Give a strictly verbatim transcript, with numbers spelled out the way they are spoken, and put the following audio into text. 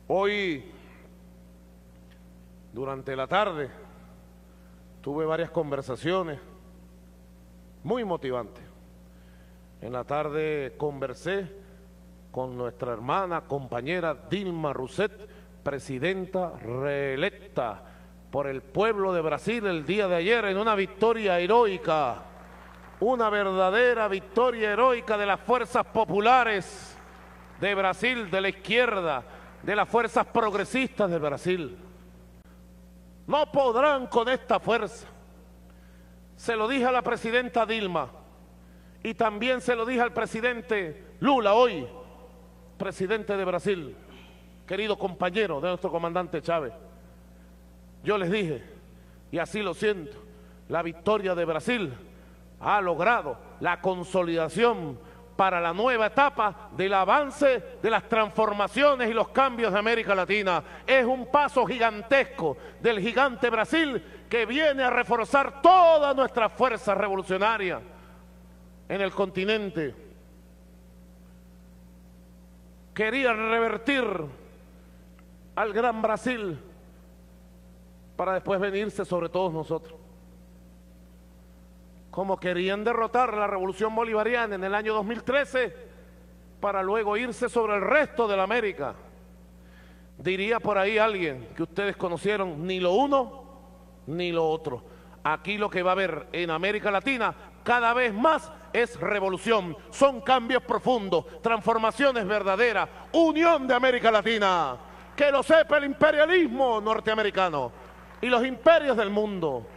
Hoy, durante la tarde, tuve varias conversaciones muy motivantes. En la tarde conversé con nuestra hermana, compañera Dilma Rousseff, presidenta reelecta por el pueblo de Brasil el día de ayer en una victoria heroica, una verdadera victoria heroica de las fuerzas populares de Brasil, de la izquierda, de las fuerzas progresistas de Brasil. No podrán con esta fuerza. Se lo dije a la presidenta Dilma y también se lo dije al presidente Lula hoy, presidente de Brasil, querido compañero de nuestro comandante Chávez. Yo les dije, y así lo siento, la victoria de Brasil ha logrado la consolidación para la nueva etapa del avance de las transformaciones y los cambios de América Latina. Es un paso gigantesco del gigante Brasil que viene a reforzar toda nuestra fuerza revolucionaria en el continente. Querían revertir al gran Brasil para después venirse sobre todos nosotros. Como querían derrotar la revolución bolivariana en el año dos mil trece para luego irse sobre el resto de la América. Diría por ahí alguien que ustedes conocieron, ni lo uno ni lo otro. Aquí lo que va a haber en América Latina cada vez más es revolución, son cambios profundos, transformaciones verdaderas, unión de América Latina. Que lo sepa el imperialismo norteamericano y los imperios del mundo.